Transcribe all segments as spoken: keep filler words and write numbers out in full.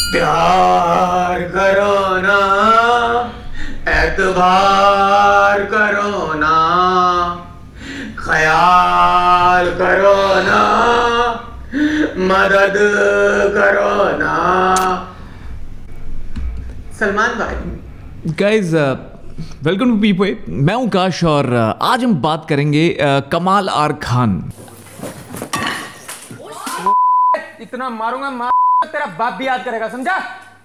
प्यार करो ना, एतबार करो ना, ख्याल करो ना, मदद करो ना। सलमान भाई। गाइज वेलकम टू पीपल, मैं हूं काश और आज हम बात करेंगे कमाल आर खान। इतना मारूंगा मार तेरा बाप भी याद करेगा, समझा?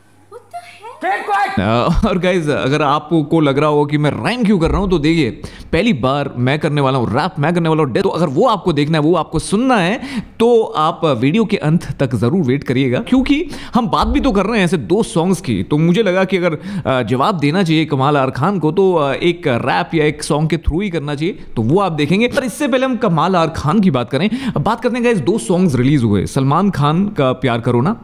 और गाइज अगर आपको लग रहा हो कि मैं राइम क्यों कर रहा हूं तो देखिए, पहली बार मैं करने वाला हूं रैप, मैं करने वाला हूं डेथ। तो अगर वो आपको देखना है, वो आपको सुनना है तो आप वीडियो के अंत तक जरूर वेट करिएगा, क्योंकि हम बात भी तो कर रहे हैं ऐसे दो सॉन्ग्स की। तो मुझे लगा कि अगर जवाब देना चाहिए कमाल आर खान को तो एक रैप या एक सॉन्ग के थ्रू ही करना चाहिए, तो वो आप देखेंगे। पर इससे पहले हम कमाल आर खान की बात करें, बात करते हैं गाइस दो सॉन्ग्स रिलीज हुए। सलमान खान का प्यार करो ना,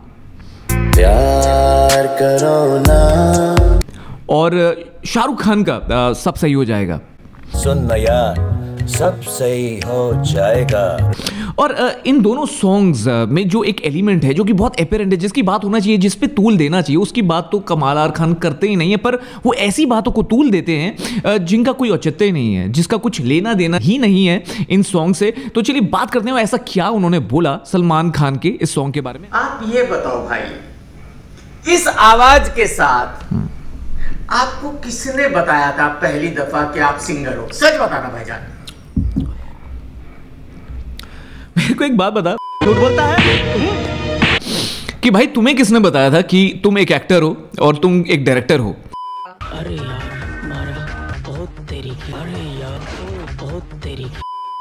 प्यार करो ना, और शाहरुख खान का आ, सब सही हो जाएगा। सुन ना यार, सब सही हो जाएगा। और आ, इन दोनों सॉन्ग्स में जो एक एलिमेंट है जो कि बहुत एपेरेंट है, जिसकी बात होना चाहिए, जिस पे तूल देना चाहिए, उसकी बात तो कमाल आर खान करते ही नहीं है। पर वो ऐसी बातों को तूल देते हैं जिनका कोई औचित्य ही नहीं है, जिसका कुछ लेना देना ही नहीं है इन सॉन्ग से। तो चलिए बात करते हैं ऐसा क्या उन्होंने बोला सलमान खान के इस सॉन्ग के बारे में। आप ये बताओ भाई, इस आवाज के साथ आपको किसने बताया था पहली दफा कि आप सिंगर हो? सच बताना भाईजान। मेरे को एक बात बता, झूठ बोलता है कि भाई तुम्हें किसने बताया था कि तुम एक एक्टर हो और तुम एक डायरेक्टर हो? अरे यार मारा बहुत तेरी, अरे यार बहुत तेरी।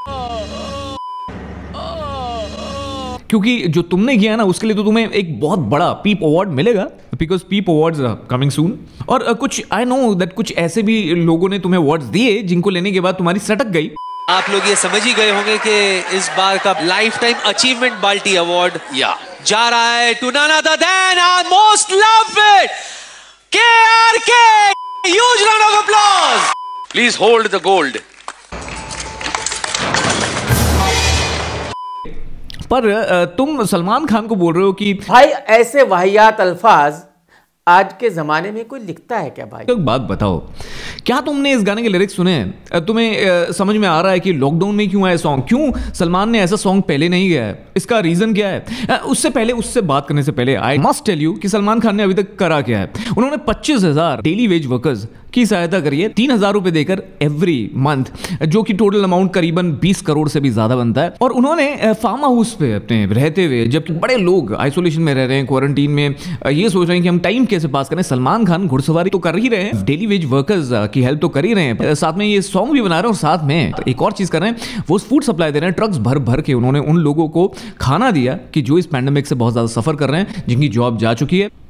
क्योंकि जो तुमने किया ना उसके लिए तो तुम्हें एक बहुत बड़ा पीप अवार्ड मिलेगा, because peep awards are coming soon. और कुछ आई नो दैट कुछ ऐसे भी लोगों ने तुम्हें अवार्ड्स दिए जिनको लेने के बाद तुम्हारी सटक गई। आप लोग ये समझ ही गए होंगे कि इस बार का लाइफ टाइम अचीवमेंट बाल्टी अवार्ड या जा रहा है to none other than our most loved KRK. Huge round of applause, please hold the gold. पर तुम सलमान खान को बोल रहे हो कि भाई ऐसे वाहियात अल्फाज आज के जमाने में कोई लिखता है क्या भाई? तो एक बात बताओ, क्या तुमने इस गाने के लिरिक्स सुने हैं? तुम्हें समझ में आ रहा है कि लॉकडाउन में क्यों आया सॉन्ग? क्यों सलमान ने ऐसा सॉन्ग पहले नहीं गाया है? इसका रीजन क्या है? उससे पहले उससे बात करने से पहले आई मस्ट टेल यू कि सलमान खान ने अभी तक करा क्या है। उन्होंने पच्चीस हजार डेली वेज वर्कर्स की सहायता करी है, तीन हजार रुपए देकर एवरी मंथ, जो कि टोटल अमाउंट करीबन बीस करोड़ से भी ज्यादा बनता है। और उन्होंने फार्म हाउस पे अपने रहते हुए, जबकि बड़े लोग आइसोलेशन में रह रहे हैं, क्वारंटीन में, ये सोच रहे हैं कि हम टाइम कैसे पास करें, सलमान खान घुड़सवारी तो कर ही रहे हैं, डेली वेज वर्कर्स की हेल्प तो कर ही रहे हैं, साथ में ये सॉन्ग भी बना रहे हैं, और साथ में एक और चीज कर रहे हैं, वो फूड सप्लाई दे रहे हैं। ट्रक्स भर भर के उन्होंने उन लोगों को खाना दिया कि जो इस पैंडेमिक से बहुत ज्यादा सफर कर रहे हैं, जिनकी जॉब जा चुकी है।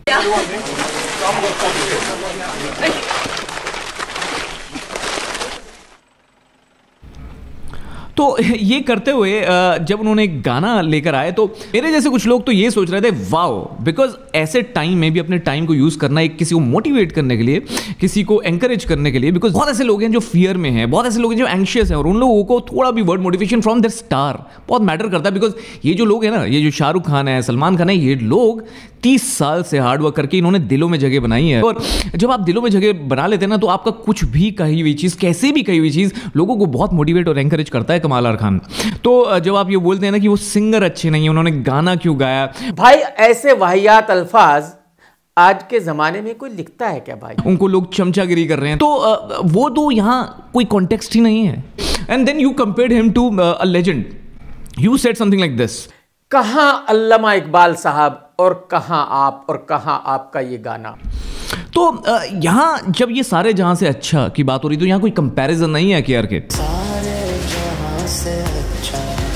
तो ये करते हुए जब उन्होंने एक गाना लेकर आए तो मेरे जैसे कुछ लोग तो ये सोच रहे थे वाओ, बिकॉज ऐसे टाइम में भी अपने टाइम को यूज करना, एक किसी को मोटिवेट करने के लिए, किसी को एंकरेज करने के लिए, बिकॉज बहुत ऐसे लोग हैं जो फियर में हैं, बहुत ऐसे लोग हैं जो एंशियस हैं, और उन लोगों को थोड़ा भी word motivation from their star बहुत मैटर करता है। बिकॉज ये जो लोग हैं ना, ये जो शाहरुख खान है, सलमान खान है, ये लोग तीस साल से हार्डवर्क करके इन्होंने दिलों में जगह बनाई है। और जब आप दिलों में जगह बना लेते हैं ना, तो आपका कुछ भी कही हुई चीज, कैसे भी कही हुई चीज लोगों को बहुत मोटिवेट और एंकरेज करता है कमाल आर खान। तो जब आप ये बोलते हैं ना कि वो सिंगर अच्छे नहीं है, उन्होंने गाना क्यों गाया, भाई ऐसे वाहियात अल्फाज आज के जमाने में कोई लिखता है क्या भाई? उनको लोग चमचागिरी कर रहे हैं, तो वो तो यहाँ कोई कॉन्टेक्स्ट ही नहीं है। And then you compared him to a legend, you said something like this. कहां अल्लामा इकबाल साहब और कहां आप, और कहां आपका ये गाना? तो यहाँ जब ये सारे जहां से अच्छा की बात हो रही, तो यहाँ कोई कंपैरिजन नहीं है कि यार के सारे जहां से अच्छा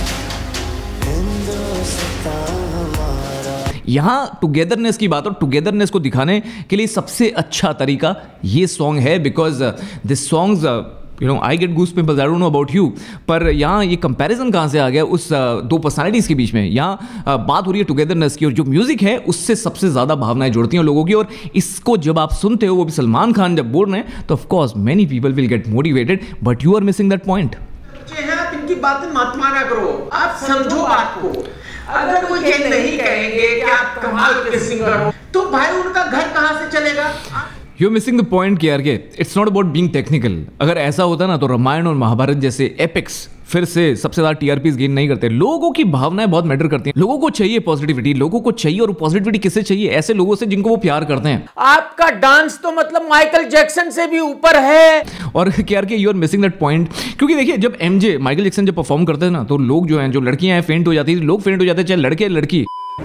हिंदुस्तान हमारा। यहाँ टुगेदरनेस की बात, और टुगेदरनेस को दिखाने के लिए सबसे अच्छा तरीका ये सॉन्ग है, because this songs you know I get goose pimples, I don't know about you. पर यहाँ ये कंपैरिजन कहाँ से आ गया उस uh, दो पर्सनालिटीज़ के बीच में? यहाँ uh, बात हो रही है टुगेदरनेस की, और जो म्यूजिक है उससे सबसे ज़्यादा भावनाएं जुड़ती हैं लोगों की। और इसको जब आप सुनते हो, वो भी सलमान खान जब बोल रहे हैं, तो of course many people will get motivated, but you are missing that point. आप इनकी बातें मत माना करो, आप समझो बात को। अगर वो ये नहीं कहेंगे कि आप कमाल के सिंगर हो, भाई उनका घर कहां से चलेगा? You are missing the point K R K, it's not about being technical. अगर ऐसा होता ना तो रामायण और महाभारत जैसे एपिक्स फिर से सबसे ज्यादा टीआरपीस गेन नहीं करते। लोगों की भावनाएं बहुत मैटर करती हैं। लोगों को चाहिए पॉजिटिविटी, लोगों को चाहिए, और पॉजिटिविटी किससे चाहिए? ऐसे लोगों से जिनको वो प्यार करते हैं। आपका डांस तो मतलब माइकल जैक्सन से भी ऊपर है। और क्या के you are missing that point, क्योंकि देखिए जब एमजे माइकल जैक्सन जब परफॉर्म करते हैं ना तो लोग जो हैं, जो लड़कियां हैं फेंट हो जाती है, लोग फेंट हो जाते हैं, चाहे लड़के लड़की।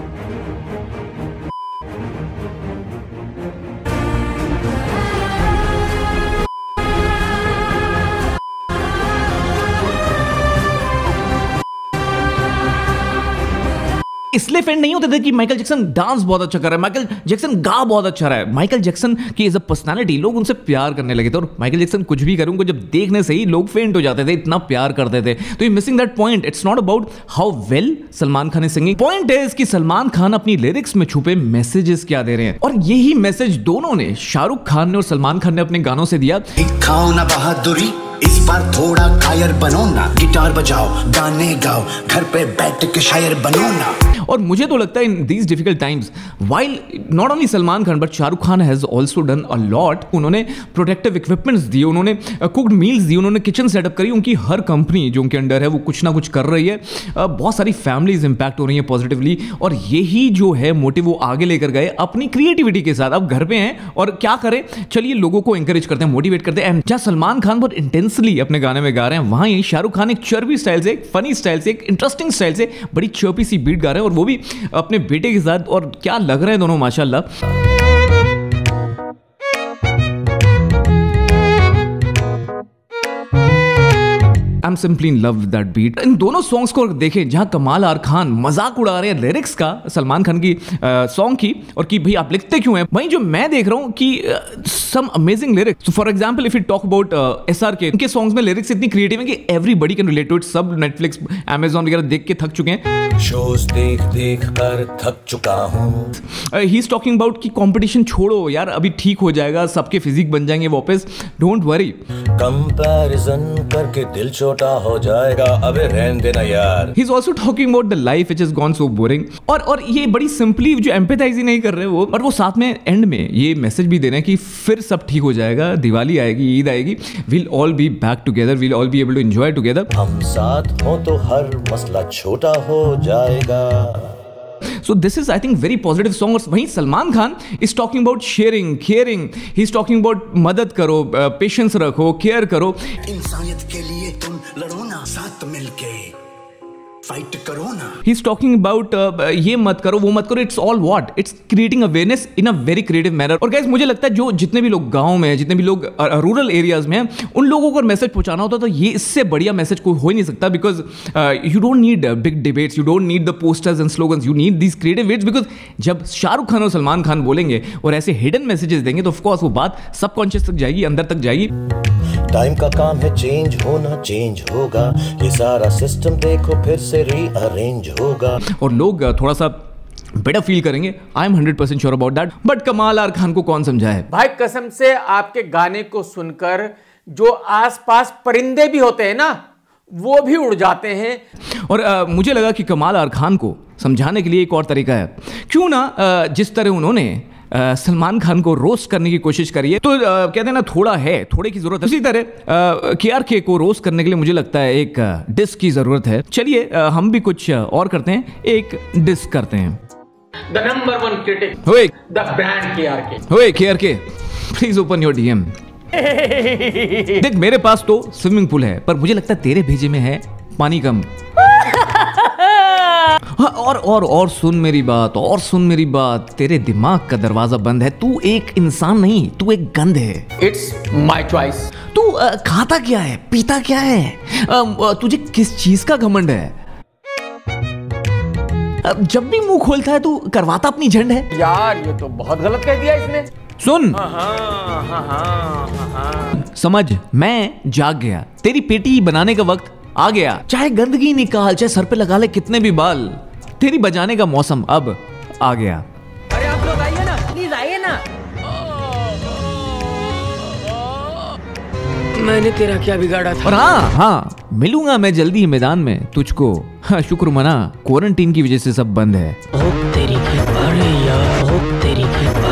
इसलिए फैन नहीं होते थे कि माइकल जैक्सन डांस बहुत अच्छा कर रहा है, माइकल जैक्सन गा बहुत अच्छा रहा है। माइकल जैक्सन की एज अ पर्सनालिटी लोग उनसे प्यार करने लगे थे, और माइकल जैक्सन कुछ भी करूँ जब देखने से ही लोग फेंट हो जाते थे, इतना प्यार करते थे। तो you missing that point. It's not about how well Salman Khan is singing, point is कि सलमान खान अपनी लिरिक्स में छुपे मैसेजेस क्या दे रहे हैं। और यही मैसेज दोनों ने, शाहरुख खान ने और सलमान खान ने अपने गानों से दिया। दिखाओ ना बहादुरी, इस बार थोड़ा कायर बनो ना, गिटार बजाओ, गाने गाओ, घर पे बैठ के शायर बनो ना। और मुझे तो लगता है in these difficult times, while not only Salman Khan but Shahrukh Khan has also done a lot. उन्होंने प्रोटेक्टिव इक्विपमेंट्स दिए, उन्होंने कुक्ड मील्स दी, उन्होंने किचन सेटअप करी। उनकी हर कंपनी जो उनके अंडर है वो कुछ ना कुछ कर रही है। बहुत सारी फैमिलीज इंपैक्ट हो रही है पॉजिटिवली, और यही जो है मोटिव वो आगे लेकर गए अपनी क्रिएटिविटी के साथ। अब घर पे हैं और क्या करें, चलिए लोगों को एंकरेज करते हैं, मोटिवेट करते हैं। जहाँ सलमान खान बहुत इंटेंसली अपने गाने में गा रहे हैं, वहां यही शाहरुख खान एक चर्बी स्टाइल से, एक फनी स्टाइल से, एक इंटरेस्टिंग स्टाइल से बड़ी चर्पी सी बीट गा रहे हैं, और वो भी अपने बेटे के साथ। और क्या लग रहे हैं दोनों माशाल्लाह। I'm simply in love with that beat। इन दोनों सॉन्ग्स को देखें, जहां कमाल आर खान मजाक उड़ा रहे हैं लिरिक्स का सलमान खान की सॉन्ग की, और कि भाई आप लिखते क्यों हैं। वहीं जो मैं देख रहा हूं कि some amazing lyrics. For example if you talk about SRK, इनके सॉन्ग्स में लिरिक्स इतनी क्रिएटिव है कि everybody can relate to it. सब नेटफ्लिक्स, अमेजॉन वगैरह देख के थक चुके हैं, शोज देख देख कर थक चुका हूं। ही इज टॉकिंग अबाउट कि कंपटीशन छोड़ो यार, अभी ठीक हो जाएगा, सबके फिजिक बन जाएंगे वापस, डोंट वरी। कंपैरिजन करके दिल छोटा हो जाएगा, अबे रहने देना यार। He is also talking about the life which has gone so boring. और और ये बड़ी सिंपली जो एम्पैथाइज ही नहीं कर रहे वो, और वो साथ में एंड में ये मैसेज भी दे रहे हैं कि फिर सब ठीक हो जाएगा, दिवाली आएगी, ईद आएगी, will all be back together, will all be able to enjoy together. हम साथ हो तो हर मसला छोटा हो जाएगा। So this is I think very positive song। और वहीं Salman Khan is talking about sharing, caring, he is talking about मदद करो, पेशेंस रखो, केयर करो। इंसानियत के लिए तुम लड़ो ना, साथ मिलके फाइट करो ना। He is talking about uh, ये मत करो, वो मत करो। It's all what? It's creating awareness in a very creative manner। और guys मुझे लगता है जो जितने भी लोग गांव में हैं, जितने भी लोग रूरल एरियाज में हैं, उन लोगों को मैसेज पहुंचाना होता तो ये इससे बढ़िया मैसेज कोई हो ही नहीं सकता। Because you don't need big debates, you don't need the posters and slogans, you need these creative wits. Because जब शाहरुख खान और सलमान खान बोलेंगे और ऐसे हिडन मैसेजेस देंगे तो ऑफकोर्स वो बात सबकॉन्शियस तक जाएगी, अंदर तक जाएगी। टाइम का काम है चेंज होना, चेंज होगा, ये सारा सिस्टम देखो फिर से रीअरेंज होगा, और लोग थोड़ा सा बेटर फील करेंगे। I am hundred percent sure about that. But Kamal R Khan को कौन समझाए भाई, कसम से आपके गाने को सुनकर जो आसपास परिंदे भी होते हैं ना, वो भी उड़ जाते हैं। और आ, मुझे लगा कि कमाल आर खान को समझाने के लिए एक और तरीका है। क्यों ना आ, जिस तरह उन्होंने सलमान खान को रोस्ट करने की कोशिश करी है, तो आ, कहते हैं ना थोड़ा है, थोड़े की जरूरत है। उसी तरह के आर के को रोस्ट करने के लिए मुझे लगता है एक डिस्क की जरूरत है। चलिए हम भी कुछ और करते हैं, एक डिस्क करते हैं। The number one critic, the brand K R K. ओए के आर के, प्लीज ओपन योर डीएम। देख मेरे पास तो स्विमिंग पूल है, पर मुझे लगता है तेरे भेजे में है पानी कम। हाँ, और और और सुन मेरी बात, और सुन मेरी बात, तेरे दिमाग का दरवाजा बंद है। तू एक इंसान नहीं, तू एक गंध है। It's my choice. तू uh, खाता क्या है, पीता क्या है, uh, तुझे किस चीज का घमंड है? uh, जब भी मुंह खोलता है तू करवाता अपनी झंड है। यार ये तो बहुत गलत कह दिया इसने। सुन, हाँ, हाँ, हाँ, हाँ, हाँ। समझ, मैं जाग गया, तेरी पेटी बनाने का वक्त आ गया। चाहे गंदगी निकाल, चाहे सर पे लगा ले कितने भी बाल, तेरी बजाने का मौसम अब आ गया। अरे आप लोग आइए ना, प्लीज आइए ना। मैंने तेरा क्या बिगाड़ा था? और हाँ हाँ मिलूंगा मैं जल्दी ही मैदान में तुझको। हाँ, शुक्र मना, क्वारंटीन की वजह से सब बंद है। बहुत तेरी की, अरे यार बहुत तेरी की।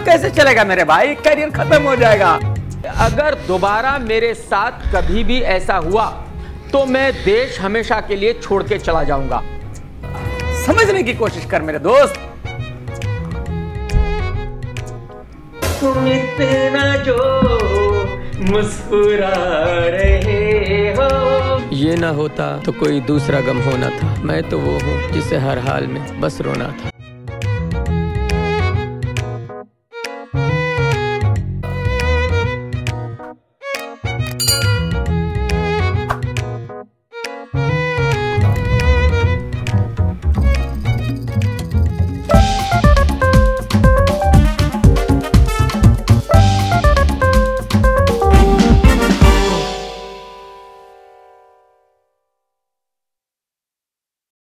कैसे चलेगा मेरे भाई, करियर खत्म हो जाएगा। अगर दोबारा मेरे साथ कभी भी ऐसा हुआ तो मैं देश हमेशा के लिए छोड़ के चला जाऊंगा। समझने की कोशिश कर मेरे दोस्त। तुम इतना जो मुस्कुरा रहे हो, ये ना होता तो कोई दूसरा गम होना था। मैं तो वो हूँ जिसे हर हाल में बस रोना था।